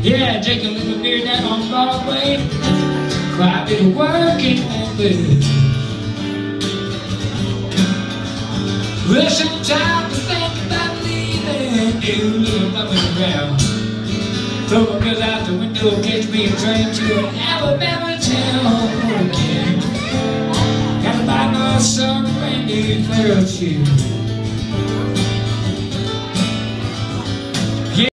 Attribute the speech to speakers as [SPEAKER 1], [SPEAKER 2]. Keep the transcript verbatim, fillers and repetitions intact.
[SPEAKER 1] Yeah, drink a little beer down on Broadway. Cry a little working man blues. Well, sometimes I think about leaving. Do a little bumping around. Throw my girls out the window, catch me a train to an Alabama town again. Gotta buy my son a brand new pair of shoes.